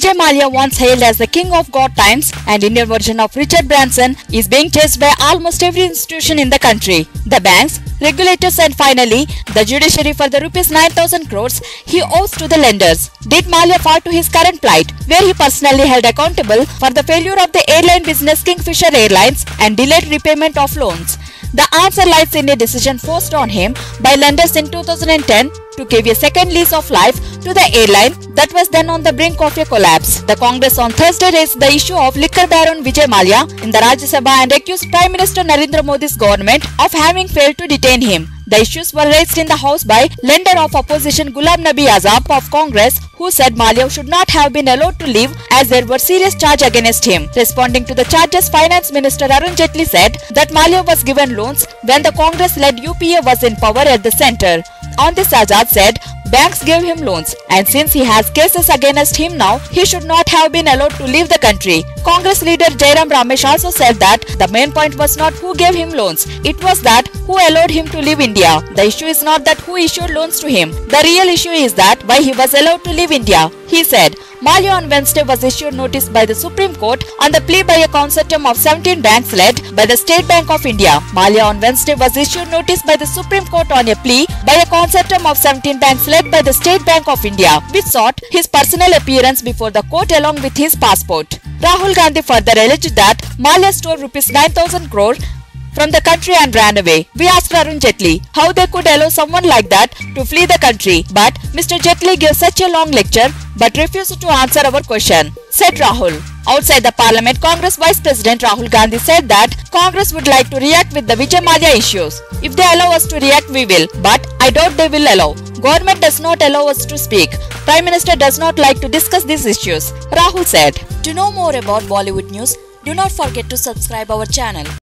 Vijay Mallya, once hailed as the king of God times and Indian version of Richard Branson, is being chased by almost every institution in the country. The banks, regulators and finally the judiciary for the rupees 9,000 crores he owes to the lenders. Did Mallya fall to his current plight, where he personally held accountable for the failure of the airline business Kingfisher Airlines and delayed repayment of loans? The answer lies in a decision forced on him by lenders in 2010 to give a second lease of life to the airline that was then on the brink of a collapse. The Congress on Thursday raised the issue of liquor baron Vijay Mallya in the Rajya Sabha and accused Prime Minister Narendra Modi's government of having failed to detain him. The issues were raised in the House by leader of opposition Ghulam Nabi Azab of Congress, who said Mallya should not have been allowed to leave as there were serious charges against him. Responding to the charges, Finance Minister Arun Jaitley said that Mallya was given loans when the Congress-led UPA was in power at the centre. On this, Azad said banks gave him loans, and since he has cases against him now, he should not have been allowed to leave the country. Congress leader Jairam Ramesh also said that the main point was not who gave him loans, it was that who allowed him to leave India. The issue is not that who issued loans to him. The real issue is that why he was allowed to leave India. He said Mallya on Wednesday was issued notice by the Supreme Court on the plea by a consortium of 17 banks led by the State Bank of India. Mallya on Wednesday was issued notice by the Supreme Court on a plea by a consortium of 17 banks led by the State Bank of India, which sought his personal appearance before the court along with his passport. Rahul Gandhi further alleged that Mallya stole rupees 9,000 crore from the country and ran away. We asked Arun Jaitley how they could allow someone like that to flee the country, but Mr Jaitley gave such a long lecture but refused to answer our question, said Rahul. Outside the Parliament, Congress Vice President Rahul Gandhi said that Congress would like to react with the Vijay Mallya issues. If they allow us to react, we will, but I doubt they will allow. Government does not allow us to speak. Prime Minister does not like to discuss these issues, Rahul said. To know more about Bollywood news, do not forget to subscribe our channel.